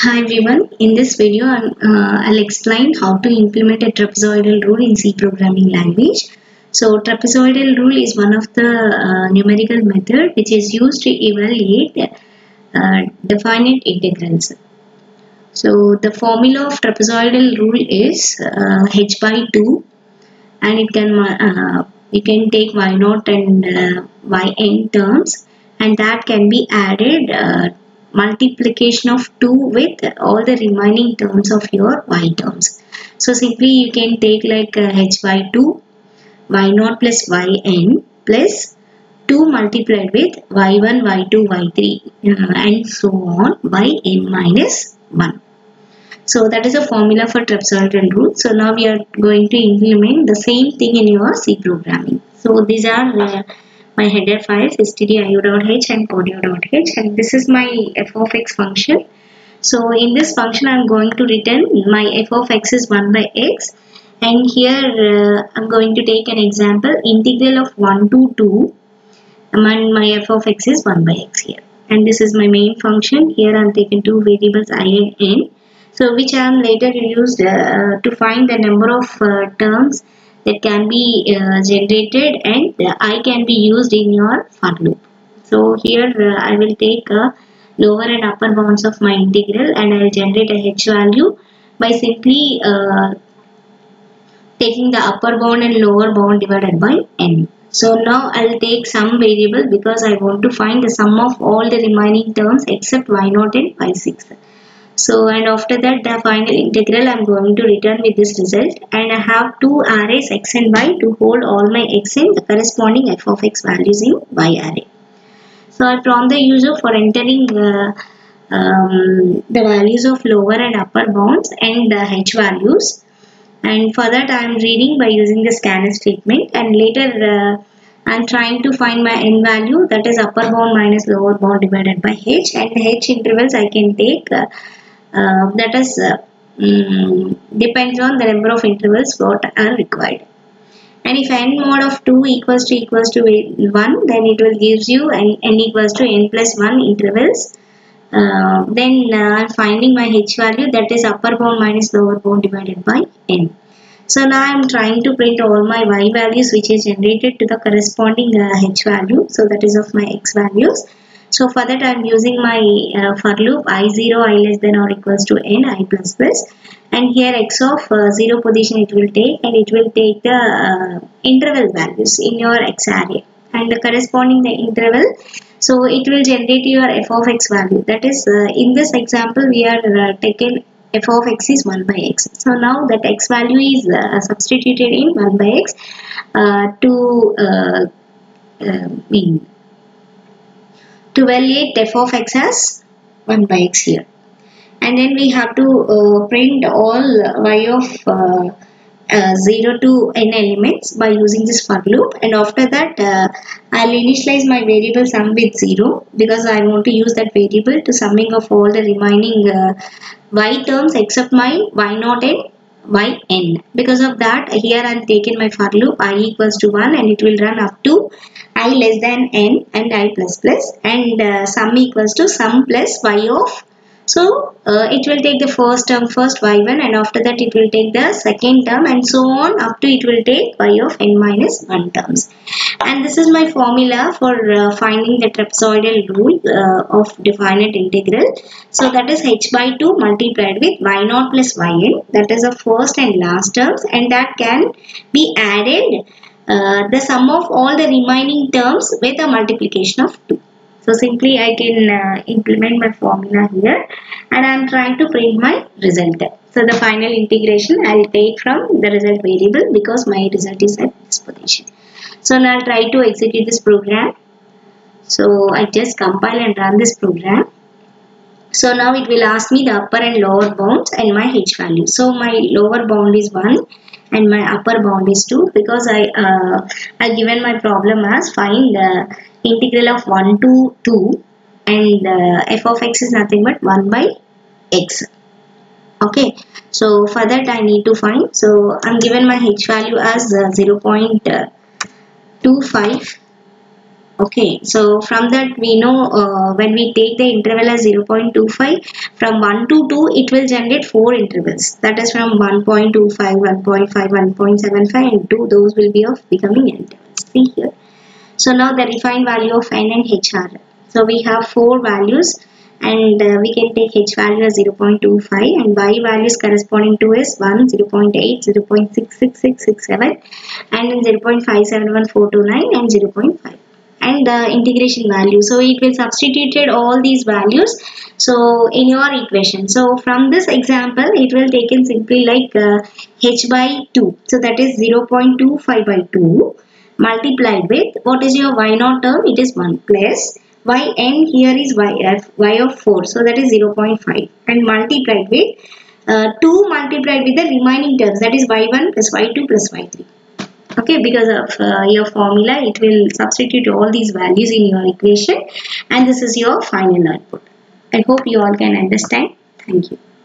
Hi everyone, in this video I'll explain how to implement a trapezoidal rule in C programming language. So trapezoidal rule is one of the numerical method which is used to evaluate definite integrals. So the formula of trapezoidal rule is h by 2, and you can take y0 and yn terms, and that can be added multiplication of 2 with all the remaining terms of your y terms. So simply you can take like h by 2 y0 plus yn plus 2 multiplied with y1 y2 y3 and so on by n minus 1. So that is a formula for trapezoidal rule. So now we are going to implement the same thing in your C programming. So these are my header files stdio.h and audio.h, and this is my f of x function. So in this function I am going to return my f of x is 1 by x, and here I am going to take an example integral of 1 to 2, and my f of x is 1 by x here, and this is my main function. Here I am taking two variables I and n, so which I am later used to find the number of terms that can be generated, and I can be used in your for loop. So here I will take lower and upper bounds of my integral, and I will generate a h value by simply taking the upper bound and lower bound divided by n. So now I will take some variable because I want to find the sum of all the remaining terms except y0 and y6. So, and after that the final integral I am going to return with this result, and I have two arrays x and y to hold all my x and the corresponding f of x values in y array. So I prompt the user for entering the values of lower and upper bounds and the h values, and for that I am reading by using the scanf statement, and later I am trying to find my n value, that is upper bound minus lower bound divided by h, and the h intervals I can take that is depends on the number of intervals what are required. And if n mod of 2 equals to 1, then it will gives you n equals to n plus 1 intervals. Then I'm finding my h value, that is upper bound minus lower bound divided by n. So now I'm trying to print all my y values which is generated to the corresponding h value, so that is of my x values. So for that I am using my for loop I0 I less than or equals to n I plus plus, and here x of 0 position it will take, and it will take the interval values in your x array and the corresponding the interval. So it will generate your f of x value, that is in this example we are taken f of x is 1 by x. So now that x value is substituted in 1 by x to evaluate f of x as 1 by x here, and then we have to print all y of 0 to n elements by using this for loop, and after that I'll initialize my variable sum with 0 because I want to use that variable to summing of all the remaining y terms except my y0 and yn. Because of that here I am taking my for loop I equals to 1, and it will run up to I less than n and I plus plus, and sum equals to sum plus y of, so it will take the first term first y1, and after that it will take the second term, and so on up to it will take y of n minus 1 terms. And this is my formula for finding the trapezoidal rule of definite integral. So that is h by 2 multiplied with y0 plus yn, that is the first and last terms, and that can be added the sum of all the remaining terms with a multiplication of 2. So simply I can implement my formula here, and I am trying to print my result. So the final integration I will take from the result variable because my result is at this position. So now I'll try to execute this program. So I just compile and run this program. So now it will ask me the upper and lower bounds and my h value. So my lower bound is 1 and my upper bound is 2, because I given my problem as find the integral of 1 to 2, and f of x is nothing but 1 by x. Okay, so for that I need to find, so I'm given my h value as 0.25 Okay, so from that we know when we take the interval as 0.25, from 1 to 2 it will generate 4 intervals, that is from 1.25, 1.5, 1.75 and 2, those will be of becoming intervals. See here. So now the refined value of n and h are, so we have 4 values and we can take h value as 0.25 and y values corresponding to is 1, 0.8, 0.66667 and 0.571429 and 0.5 and the integration value. So it will substituted all these values so in your equation. So from this example it will taken simply like h by 2, so that is 0.25 by 2 multiplied with what is your y naught term, it is 1 plus yn here is y of 4, so that is 0.5 and multiplied with 2 multiplied with the remaining terms, that is y1 plus y2 plus y3. Okay, because of your formula it will substitute all these values in your equation and this is your final output. I hope you all can understand. Thank you.